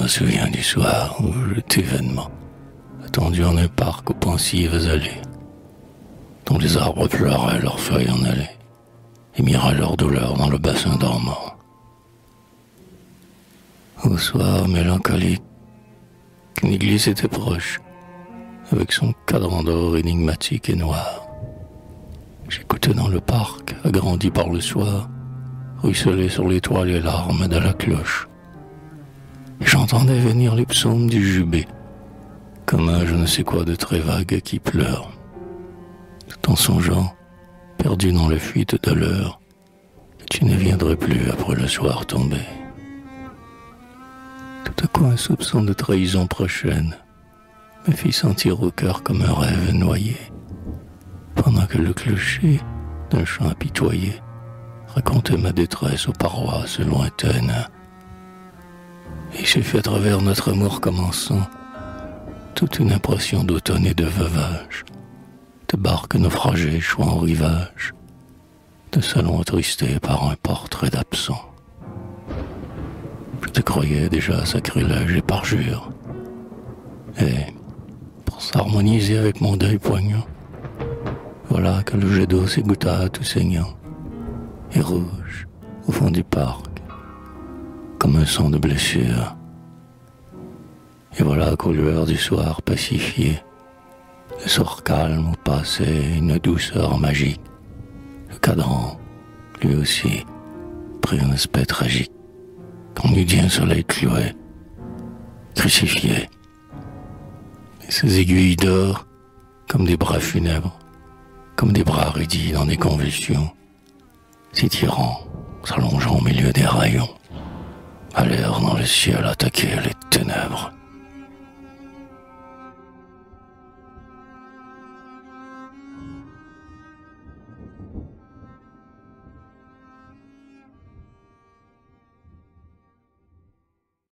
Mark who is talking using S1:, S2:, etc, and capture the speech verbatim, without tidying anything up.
S1: me souviens du soir où j'étais vainement attendu en un parc aux pensives allées, dont les arbres pleuraient leurs feuilles en allée et miraient leur douleur dans le bassin dormant. Au soir mélancolique, qu'une église était proche, avec son cadran d'or énigmatique et noir. J'écoutais dans le parc, agrandi par le soir, ruisseler sur les toits les larmes de la cloche. Et j'entendais venir les psaumes du jubé, comme un je ne sais quoi de très vague qui pleure, tout en songeant, perdu dans la fuite de l'heure, que tu ne viendrais plus après le soir tombé. Tout à coup un soupçon de trahison prochaine me fit sentir au cœur comme un rêve noyé, pendant que le clocher d'un chant apitoyé racontait ma détresse aux paroisses lointaines. Et j'ai fait à travers notre amour commençant toute une impression d'automne et de veuvage, de barques naufragées échouant au rivage, de salons attristés par un portrait d'absent. Je te croyais déjà sacrilège et parjure, et pour s'harmoniser avec mon deuil poignant, voilà que le jet d'eau s'égoutta tout saignant et rouge au fond du parc, comme un sang de blessure. Et voilà qu'aux lueurs du soir pacifié, le soir calme où passait une douceur magique, le cadran, lui aussi, prit un aspect tragique, qu'on eût dit un soleil cloué, crucifié. Et ses aiguilles d'or, comme des bras funèbres, comme des bras raidis dans des convulsions, s'étirant, s'allongeant au milieu des rayons, allèrent dans le ciel attaquer les ténèbres.